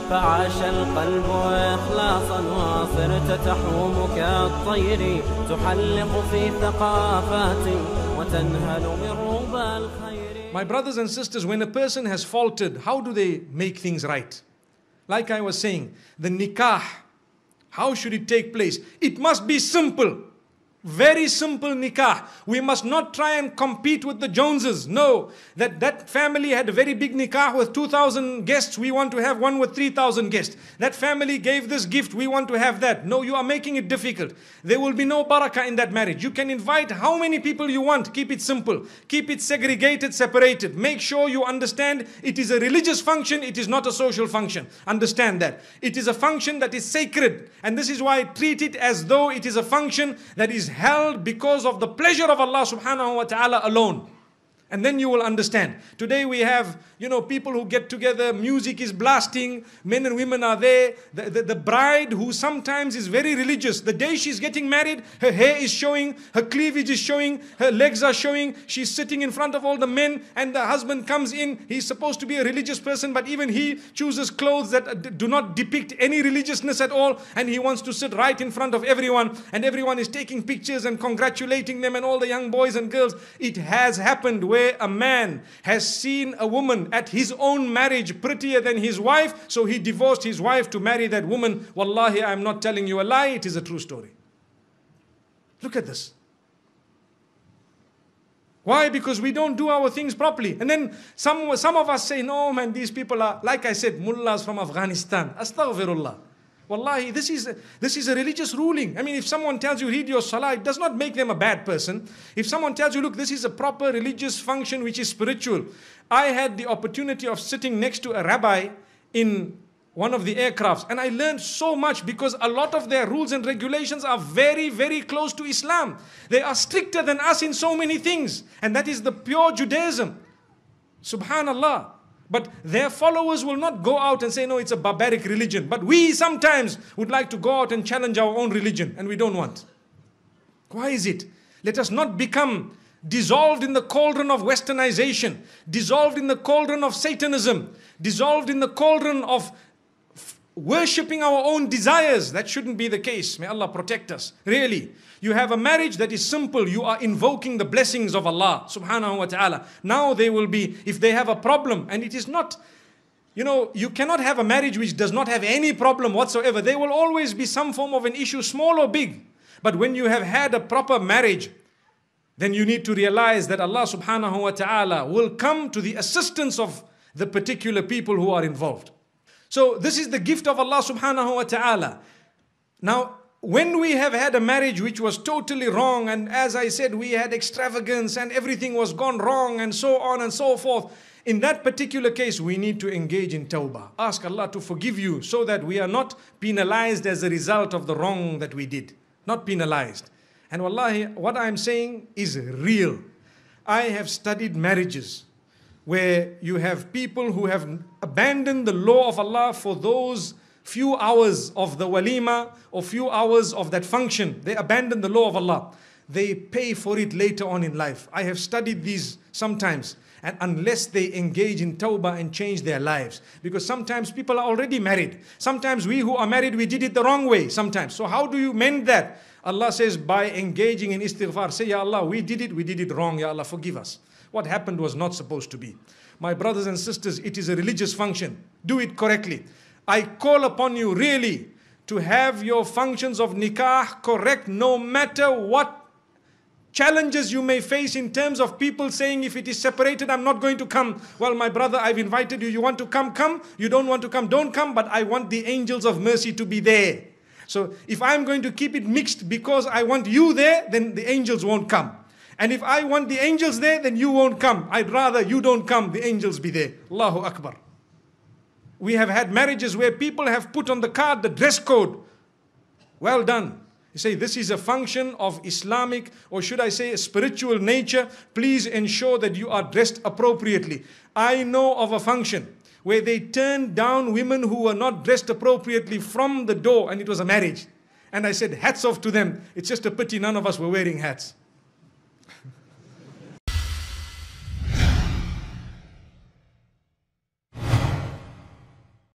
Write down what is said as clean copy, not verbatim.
فعاش القلب إخلاصا وصرت تحوم كالطير تحلق في ثقافات وتنهل من ربى الخير. My brothers and sisters, when a person has faltered, how do they make things right? Like I was saying, the nikah, how should it take place? It must be simple. Very simple nikah. We must not try and compete with the Joneses. No, that family had a very big nikah with 2,000 guests. We want to have one with 3,000 guests. That family gave this gift. We want to have that. No, you are making it difficult. There will be no barakah in that marriage. You can invite how many people you want. Keep it simple. Keep it segregated, separated. Make sure you understand it is a religious function. It is not a social function. Understand that. It is a function that is sacred. And this is why I treat it as though it is a function that is held because of the pleasure of Allah subhanahu wa ta'ala alone. And then you will understand. Today we have, people who get together, music is blasting, men and women are there. The bride, who sometimes is very religious, the day she's getting married, her hair is showing, her cleavage is showing, her legs are showing, she's sitting in front of all the men, and the husband comes in. He's supposed to be a religious person, but even he chooses clothes that do not depict any religiousness at all, and he wants to sit right in front of everyone, and everyone is taking pictures and congratulating them and all the young boys and girls. It has happened where a man has seen a woman at his own marriage prettier than his wife, so he divorced his wife to marry that woman. Wallahi, I am not telling you a lie, it is a true story. Look at this. Why? Because we don't do our things properly. And then some of us say, no man, these people are, like I said, mullahs from Afghanistan. Astaghfirullah. Wallahi, this is a religious ruling. I mean, if someone tells you read your salah, it does not make them a bad person. If someone tells you, look, this is a proper religious function which is spiritual. I had the opportunity of sitting next to a rabbi in one of the aircrafts, and I learned so much because a lot of their rules and regulations are very, very close to Islam. They are stricter than us in so many things, and that is the pure Judaism. Subhanallah. But their followers will not go out and say, no, it's a barbaric religion. But we sometimes would like to go out and challenge our own religion, and we don't want. Why is it? Let us not become dissolved in the cauldron of westernization, dissolved in the cauldron of Satanism, dissolved in the cauldron of worshipping our own desires. That shouldn't be the case. May Allah protect us. Really. You have a marriage that is simple. You are invoking the blessings of Allah subhanahu wa ta'ala. Now they will be, if they have a problem, and it is not, you cannot have a marriage which does not have any problem whatsoever. There will always be some form of an issue, small or big. But when you have had a proper marriage, then you need to realize that Allah subhanahu wa ta'ala will come to the assistance of the particular people who are involved. So this is the gift of Allah subhanahu wa ta'ala. Now, when we have had a marriage which was totally wrong, and as I said, we had extravagance and everything was gone wrong and so on and so forth, in that particular case, we need to engage in tawbah. Ask Allah to forgive you so that we are not penalized as a result of the wrong that we did. Not penalized. And wallahi, what I am saying is real. I have studied marriages where you have people who have abandoned the law of Allah for those few hours of the walima or few hours of that function. They abandon the law of Allah. They pay for it later on in life. I have studied these sometimes. And unless they engage in tawbah and change their lives. Because sometimes people are already married. Sometimes we who are married, we did it the wrong way sometimes. So how do you mend that? Allah says by engaging in istighfar. Say, Ya Allah, we did it wrong. Ya Allah, forgive us. What happened was not supposed to be. My brothers and sisters, it is a religious function. Do it correctly. I call upon you really to have your functions of nikah correct, no matter what challenges you may face in terms of people saying, if it is separated, I'm not going to come. Well, my brother, I've invited you. You want to come? Come. You don't want to come? Don't come. But I want the angels of mercy to be there. So if I'm going to keep it mixed because I want you there, then the angels won't come. And if I want the angels there, then you won't come. I'd rather you don't come, the angels be there. Allahu Akbar. We have had marriages where people have put on the card the dress code. Well done. You say this is a function of Islamic, or should I say a spiritual nature. Please ensure that you are dressed appropriately. I know of a function where they turned down women who were not dressed appropriately from the door, and it was a marriage. And I said, hats off to them. It's just a pity none of us were wearing hats.